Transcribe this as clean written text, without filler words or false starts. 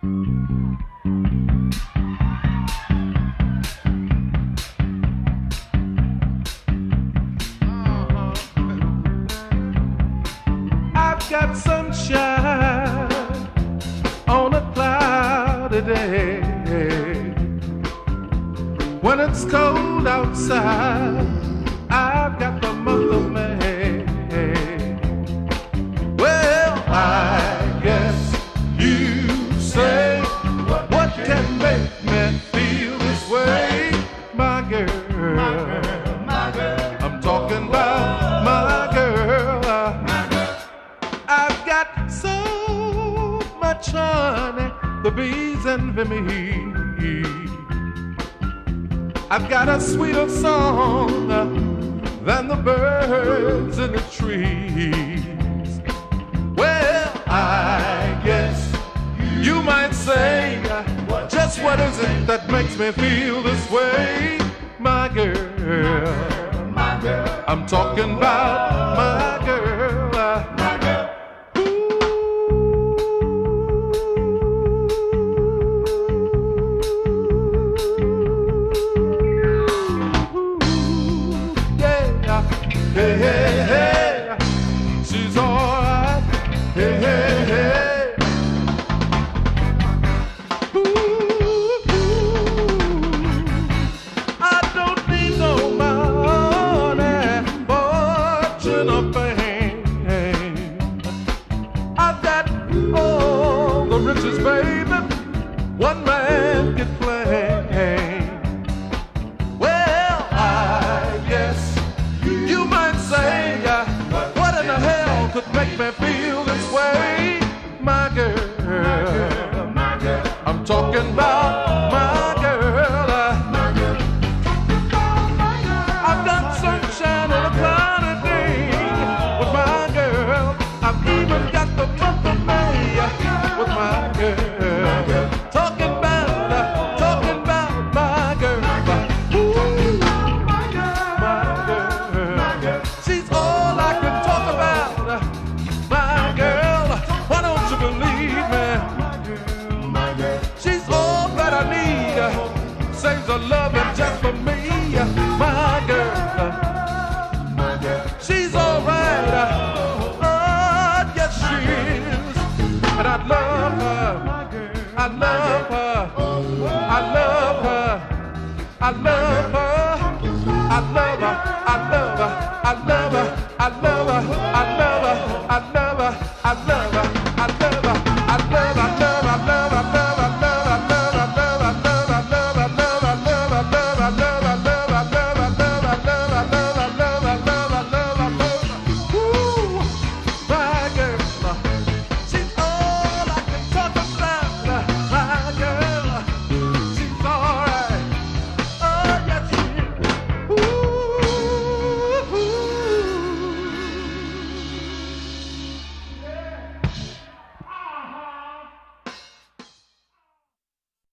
I've got sunshine on a cloudy day. When it's cold outside, I've got the month of May. Well, I guess you say, what can make me feel this way? My girl, my girl. I'm talking about my girl. I've got so much honey, the bees envy me. I've got a sweeter song than the birds in the trees. Well, I guess you might say, just what is it that makes me feel this way? My girl, my girl. I'm talking about my girl, my girl. Hey, hey, hey, she's alright. Hey, hey, hey. Ooh, ooh. I don't need no money, fortune or fame. I've got all the riches, baby, one man can claim. Well, I guess you might say, what in the hell could make me feel this way? My girl, my girl. I'm talking about my girl. I've got sunshine on a cloudy day with my girl. I've even got the month of May with my girl. Talking about my girl. Ooh, my girl. She's all I can talk about, my girl. Why don't you believe me? She's all that I need. Saves her loving just for me, my girl. She's all right. Oh, yes, she is. And I love her. I love her. I love her. I love her. I love her. I love her. I love her.